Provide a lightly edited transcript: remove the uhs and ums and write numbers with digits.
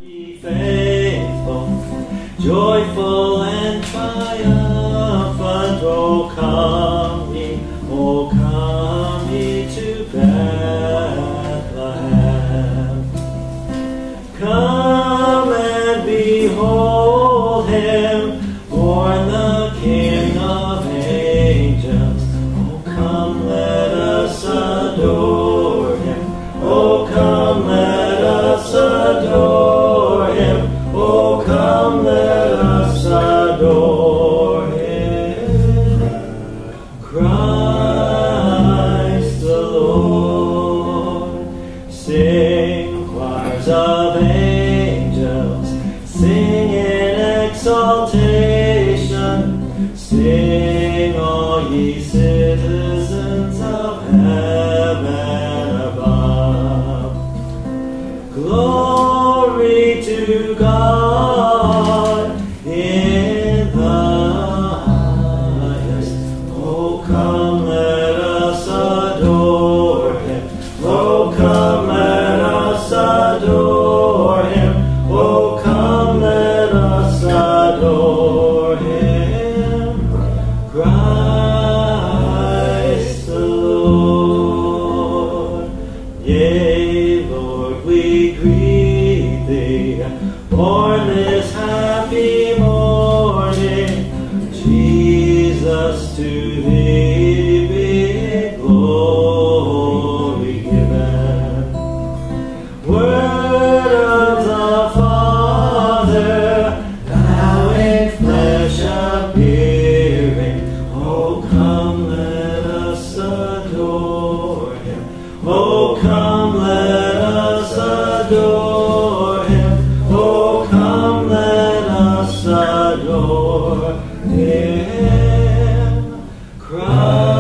Be faithful, joyful and triumphant, O come ye to Bethlehem. Come and behold him, born the King of angels. O come, let us adore him. O come, let us adore him. O come, let us adore him. Christ the Lord. Sing, choirs of angels, sing in exaltation. Sing, all ye citizens of heaven above. Glory to God in the highest. Oh, come, let us adore him. Oh, come, let us adore him. Oh, come, let us adore him. Christ the Lord. Yea, Lord, we greet thee, born this happy morning. Jesus, to thee be glory given. Word of the Father, thou in flesh appearing. Oh, come, let us adore him. Oh, come, let us adore him. Oh, come, let us adore him. Christ.